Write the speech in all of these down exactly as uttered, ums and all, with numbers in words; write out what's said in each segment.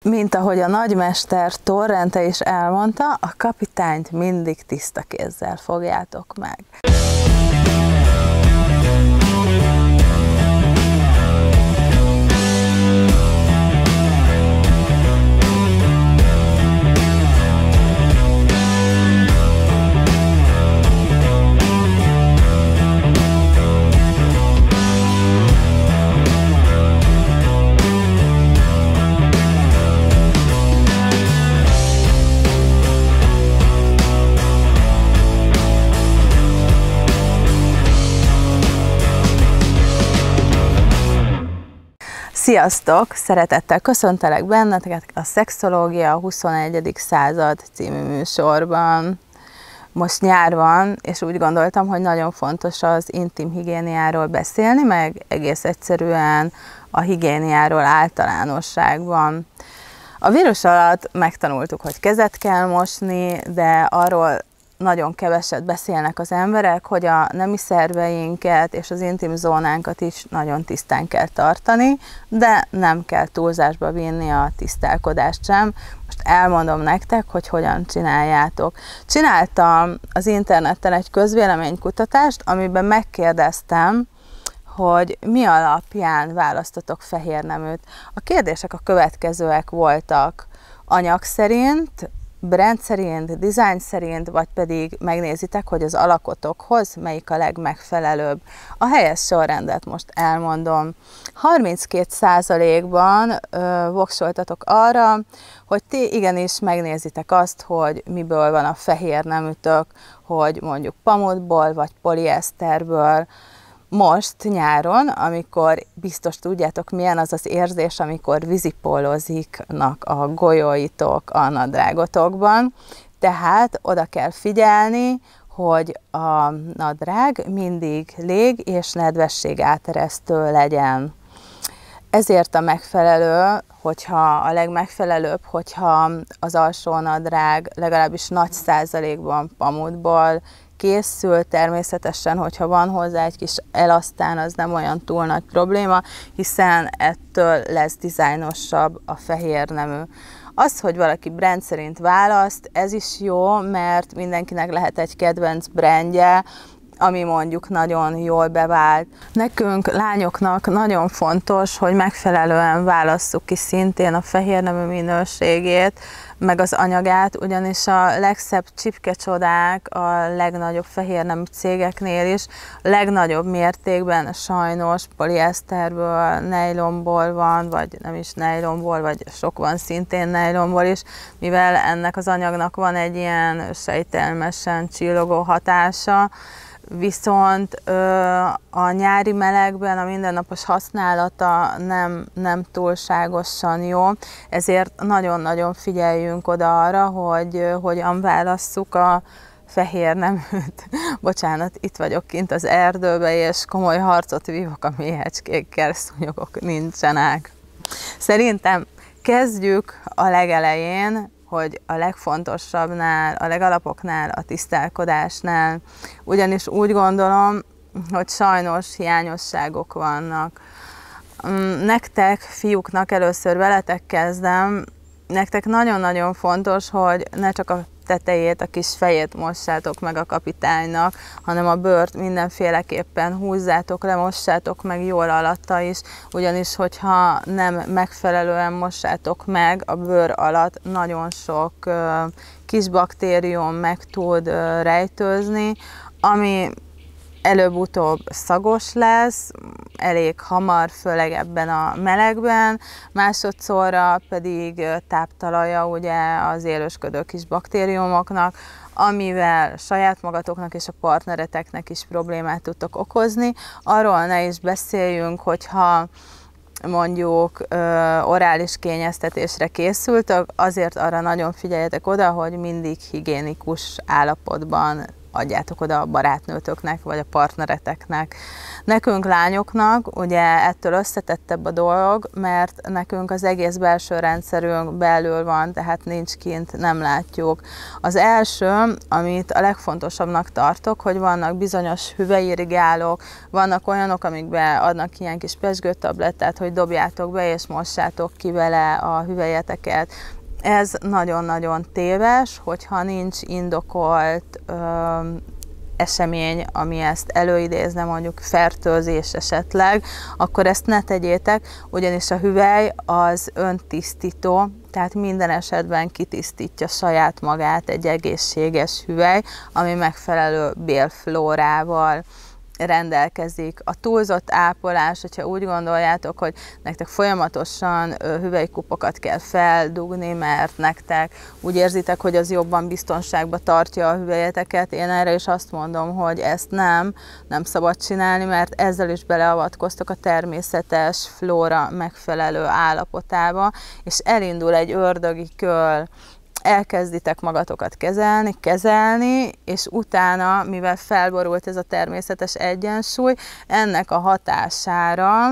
Mint ahogy a nagymester Torrente is elmondta, a kapitányt mindig tiszta kézzel fogjátok meg. Sziasztok! Szeretettel köszöntelek benneteket a Szexológia a huszonegyedik század című műsorban. Most nyár van, és úgy gondoltam, hogy nagyon fontos az intim higiéniáról beszélni, meg egész egyszerűen a higiéniáról általánosságban. A vírus alatt megtanultuk, hogy kezet kell mosni, de arról nagyon keveset beszélnek az emberek, hogy a nemi szerveinket és az intim zónánkat is nagyon tisztán kell tartani, de nem kell túlzásba vinni a tisztálkodást sem. Most elmondom nektek, hogy hogyan csináljátok. Csináltam az interneten egy közvéleménykutatást, amiben megkérdeztem, hogy mi alapján választotok fehérneműt. A kérdések a következőek voltak: anyag szerint, brand szerint, design szerint, vagy pedig megnézitek, hogy az alakotokhoz melyik a legmegfelelőbb. A helyes sorrendet most elmondom. harminckét százalékban voksoltatok arra, hogy ti igenis megnézitek azt, hogy miből van a fehér neműtök, hogy mondjuk pamutból vagy polieszterből. Most nyáron, amikor biztos tudjátok, milyen az az érzés, amikor vízipóloziknak a golyóitok a nadrágotokban, tehát oda kell figyelni, hogy a nadrág mindig lég és nedvesség áteresztő legyen. Ezért a megfelelő, hogyha a legmegfelelőbb, hogyha az alsó nadrág legalábbis nagy százalékban pamutból készül, természetesen, hogyha van hozzá egy kis elasztán, az nem olyan túl nagy probléma, hiszen ettől lesz dizájnosabb a fehér nemű. Az, hogy valaki brand szerint választ, ez is jó, mert mindenkinek lehet egy kedvenc brandje, ami mondjuk nagyon jól bevált. Nekünk, lányoknak nagyon fontos, hogy megfelelően válasszuk ki szintén a fehérnemű minőségét, meg az anyagát, ugyanis a legszebb csipkecsodák a legnagyobb fehérnemű cégeknél is legnagyobb mértékben sajnos polieszterből, nejlonból van, vagy nem is nejlonból, vagy sok van szintén nejlonból is, mivel ennek az anyagnak van egy ilyen sejtelmesen csillogó hatása, viszont ö, a nyári melegben a mindennapos használata nem, nem túlságosan jó, ezért nagyon-nagyon figyeljünk oda arra, hogy ö, hogyan válasszuk a fehér neműt. Bocsánat, itt vagyok kint az erdőbe, és komoly harcot vívok a méhecskékkel, szúnyogok nincsenek. Szerintem kezdjük a legelején, hogy a legfontosabbnál, a legalapoknál, a tisztálkodásnál, ugyanis úgy gondolom, hogy sajnos hiányosságok vannak. Nektek, fiúknak, először veletek kezdem, nektek nagyon-nagyon fontos, hogy ne csak a tetejét, a kis fejét mossátok meg a kapitánynak, hanem a bőrt mindenféleképpen húzzátok le, mossátok meg jól alatta is, ugyanis hogyha nem megfelelően mossátok meg, a bőr alatt nagyon sok uh, kis baktérium meg tud uh, rejtőzni, ami előbb-utóbb szagos lesz, elég hamar, főleg ebben a melegben, másodszorra pedig táptalaja ugye az élősködő kis baktériumoknak, amivel saját magatoknak és a partnereteknek is problémát tudtok okozni. Arról ne is beszéljünk, hogyha mondjuk ö, orális kényeztetésre készültök, azért arra nagyon figyeljetek oda, hogy mindig higiénikus állapotban adjátok oda a barátnőtöknek, vagy a partnereteknek. Nekünk lányoknak ugye ettől összetettebb a dolog, mert nekünk az egész belső rendszerünk belül van, tehát nincs kint, nem látjuk. Az első, amit a legfontosabbnak tartok, hogy vannak bizonyos hüvelyirrigálók, vannak olyanok, amikbe adnak ilyen kis pezsgőtablettát, hogy dobjátok be és mossátok ki vele a hüvelyeteket. Ez nagyon-nagyon téves, hogyha nincs indokolt ö, esemény, ami ezt előidézne, mondjuk fertőzés esetleg, akkor ezt ne tegyétek, ugyanis a hüvely az öntisztító, tehát minden esetben kitisztítja saját magát egy egészséges hüvely, ami megfelelő bélflórával rendelkezik. A túlzott ápolás, hogyha úgy gondoljátok, hogy nektek folyamatosan hüvelykupokat kell feldugni, mert nektek úgy érzitek, hogy az jobban biztonságba tartja a hüvelyeteket, én erre is azt mondom, hogy ezt nem, nem szabad csinálni, mert ezzel is beleavatkoztok a természetes flóra megfelelő állapotába, és elindul egy ördögi kör, elkezditek magatokat kezelni, kezelni, és utána, mivel felborult ez a természetes egyensúly, ennek a hatására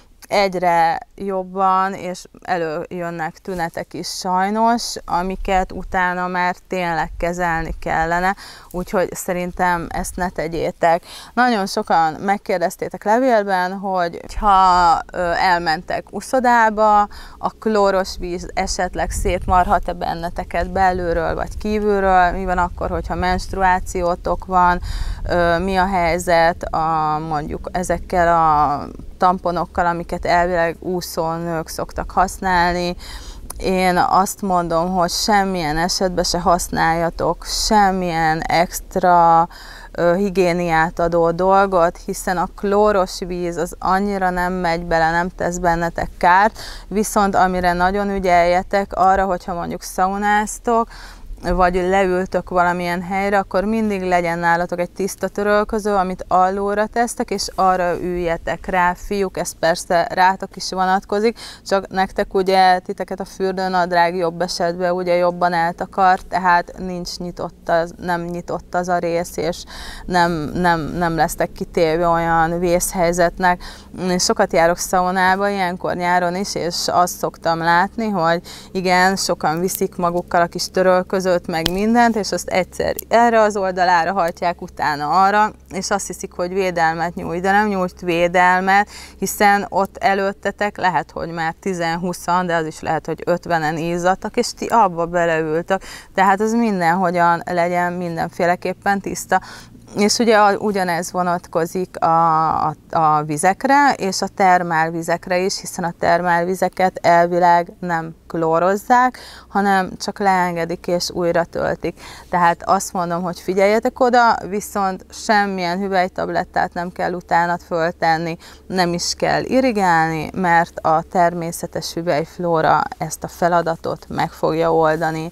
egyre jobban, és előjönnek tünetek is sajnos, amiket utána már tényleg kezelni kellene, úgyhogy szerintem ezt ne tegyétek. Nagyon sokan megkérdeztétek levélben, hogy ha elmentek uszodába, a klóros víz esetleg szétmarhat-e benneteket belülről vagy kívülről, mi van akkor, hogyha menstruációtok van, mi a helyzet a, mondjuk ezekkel a tamponokkal, amiket elvileg úszónők szoktak használni. Én azt mondom, hogy semmilyen esetben se használjatok semmilyen extra ö, higiéniát adó dolgot, hiszen a klóros víz az annyira nem megy bele, nem tesz bennetek kárt, viszont amire nagyon ügyeljetek arra, hogyha mondjuk szaunáztok, vagy leültök valamilyen helyre, akkor mindig legyen nálatok egy tiszta törölköző, amit allóra tesztek, és arra üljetek rá. Fiúk, ez persze rátok is vonatkozik, csak nektek ugye titeket a fürdőnadrág jobb esetben ugye jobban eltakar, tehát nincs nyitott az, nem nyitott az a rész, és nem, nem, nem lesztek kitéve olyan vészhelyzetnek. Sokat járok szaunába, ilyenkor nyáron is, és azt szoktam látni, hogy igen, sokan viszik magukkal a kis törölközőt, meg mindent, és azt egyszer erre az oldalára hajtják, utána arra, és azt hiszik, hogy védelmet nyújt, de nem nyújt védelmet, hiszen ott előttetek lehet, hogy már tíz-húszan, de az is lehet, hogy ötvenen izzadtak, és ti abba beleültök. Tehát az mindenhogyan legyen mindenféleképpen tiszta. És ugye ugyanez vonatkozik a, a, a vizekre, és a termálvizekre is, hiszen a termálvizeket elvileg nem klórozzák, hanem csak leengedik és újra töltik. Tehát azt mondom, hogy figyeljetek oda, viszont semmilyen hüvelytablettát nem kell utána föltenni, nem is kell irrigálni, mert a természetes hüvelyflóra ezt a feladatot meg fogja oldani.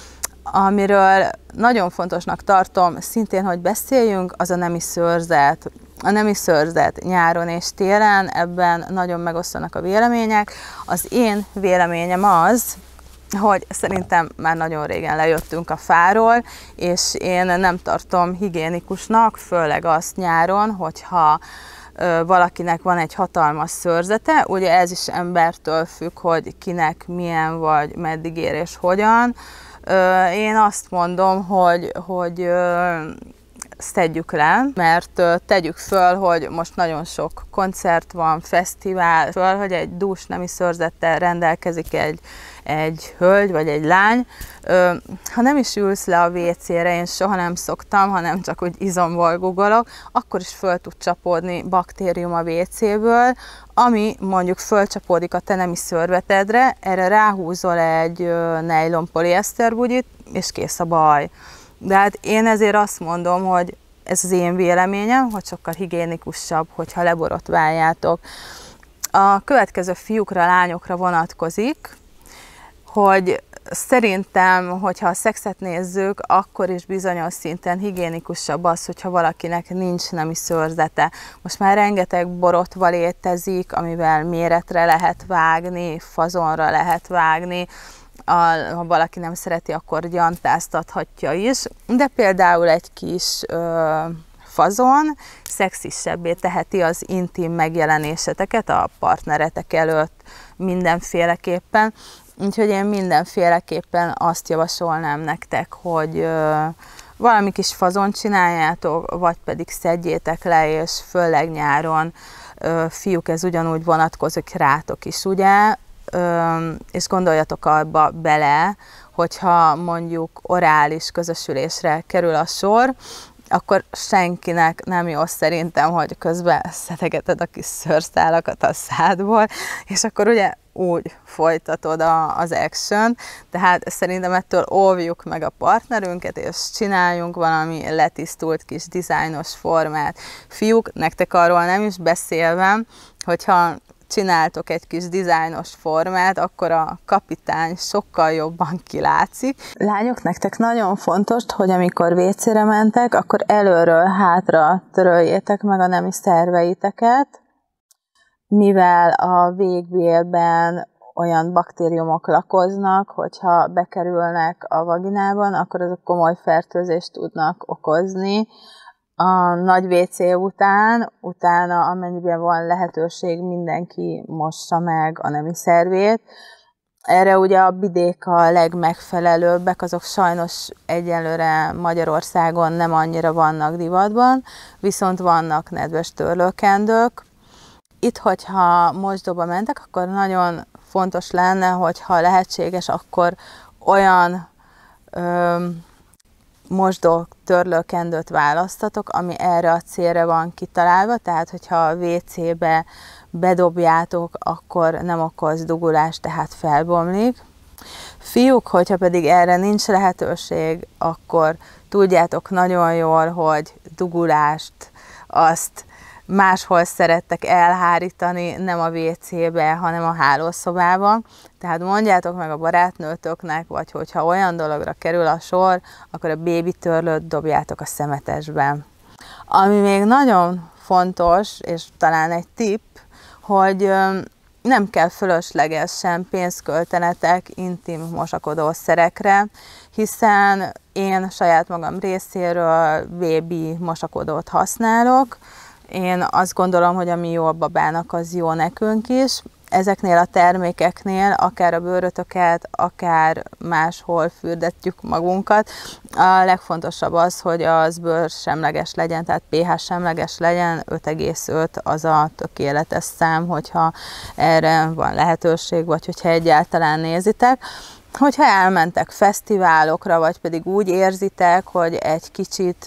Amiről nagyon fontosnak tartom szintén, hogy beszéljünk, az a nemi szőrzet. A nemi szőrzet nyáron és télen, ebben nagyon megosztanak a vélemények. Az én véleményem az, hogy szerintem már nagyon régen lejöttünk a fáról, és én nem tartom higiénikusnak, főleg azt nyáron, hogyha valakinek van egy hatalmas szőrzete, ugye ez is embertől függ, hogy kinek milyen vagy meddig ér és hogyan. Én azt mondom, hogy, hogy ezt tegyük le, mert tegyük föl, hogy most nagyon sok koncert van, fesztivál, föl, hogy egy dús nemi szőrzettel rendelkezik egy, egy hölgy vagy egy lány. Ha nem is ülsz le a vécére, én soha nem szoktam, hanem csak úgy izomból googolok, akkor is föl tud csapódni baktérium a vécéből, ami mondjuk fölcsapódik a te nemi szőrvetedre, erre ráhúzol egy nejlon polieszter bugyit, és kész a baj. De hát én ezért azt mondom, hogy ez az én véleményem, hogy sokkal higiénikusabb, hogyha leborotváljátok. A következő fiúkra, lányokra vonatkozik, hogy szerintem, hogyha a szexet nézzük, akkor is bizonyos szinten higiénikusabb az, hogyha valakinek nincs nemi szőrzete. Most már rengeteg borotva létezik, amivel méretre lehet vágni, fazonra lehet vágni. a, ha valaki nem szereti, akkor gyantáztathatja is, de például egy kis ö, fazon szexisebbé teheti az intim megjelenéseteket a partneretek előtt mindenféleképpen. Úgyhogy én mindenféleképpen azt javasolnám nektek, hogy ö, valami kis fazont csináljátok, vagy pedig szedjétek le, és főleg nyáron, ö, fiúk, ez ugyanúgy vonatkozik rátok is, ugye? Ö, és gondoljatok abba bele, hogyha mondjuk orális közösülésre kerül a sor, akkor senkinek nem jó szerintem, hogy közben szedegeted a kis szőrszálakat a szádból, és akkor ugye úgy folytatod a, az action, tehát szerintem ettől óvjuk meg a partnerünket, és csináljunk valami letisztult kis dizájnos formát. Fiúk, nektek arról nem is beszélve, hogyha csináltok egy kis dizájnos formát, akkor a kapitány sokkal jobban kilátszik. Lányok, nektek nagyon fontos, hogy amikor vécére mentek, akkor előről hátra töröljétek meg a nemi szerveiteket, mivel a végbélben olyan baktériumok lakoznak, hogyha bekerülnek a vaginában, akkor azok komoly fertőzést tudnak okozni. A nagy vécé után, utána amennyiben van lehetőség, mindenki mossa meg a nemi szervét. Erre ugye a bidék a legmegfelelőbbek, azok sajnos egyelőre Magyarországon nem annyira vannak divatban, viszont vannak nedves törlőkendők. Itt, hogyha mosdóba mentek, akkor nagyon fontos lenne, hogyha lehetséges, akkor olyan ö, mosdó törlőkendőt választatok, ami erre a célra van kitalálva, tehát hogyha a vécébe bedobjátok, akkor nem okoz dugulást, tehát felbomlik. Fiúk, hogyha pedig erre nincs lehetőség, akkor tudjátok nagyon jól, hogy dugulást azt máshol szerettek elhárítani, nem a vécébe, hanem a hálószobában. Tehát mondjátok meg a barátnőtöknek, vagy hogyha olyan dologra kerül a sor, akkor a bébi törlőt dobjátok a szemetesbe. Ami még nagyon fontos, és talán egy tipp, hogy nem kell fölöslegesen pénzt költenetek intim mosakodószerekre, hiszen én saját magam részéről bébi mosakodót használok. Én azt gondolom, hogy ami jó a babának, az jó nekünk is. Ezeknél a termékeknél akár a bőrötöket, akár máshol fürdetjük magunkat. A legfontosabb az, hogy az bőrsemleges legyen, tehát pH semleges legyen, öt egész öt az a tökéletes szám, hogyha erre van lehetőség, vagy hogyha egyáltalán nézitek. Hogyha elmentek fesztiválokra, vagy pedig úgy érzitek, hogy egy kicsit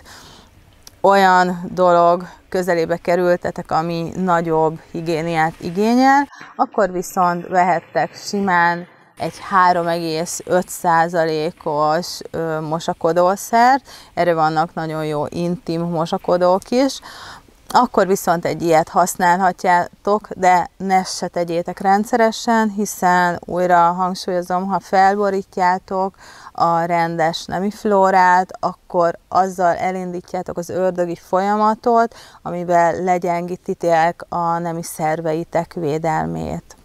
olyan dolog közelébe kerültetek, ami nagyobb higiéniát igényel, akkor viszont vehettek simán egy három egész öt százalékos mosakodószert, erre vannak nagyon jó intim mosakodók is, akkor viszont egy ilyet használhatjátok, de ne se tegyétek rendszeresen, hiszen újra hangsúlyozom, ha felborítjátok a rendes nemi flórát, akkor azzal elindítjátok az ördögi folyamatot, amivel legyengítitek a nemi szerveitek védelmét.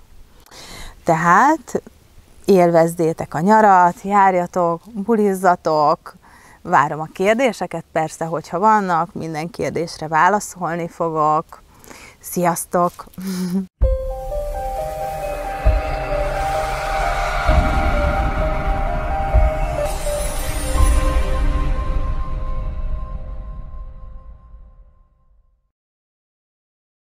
Tehát élvezzétek a nyarat, járjatok, bulizzatok, várom a kérdéseket, persze, hogyha vannak, minden kérdésre válaszolni fogok. Sziasztok!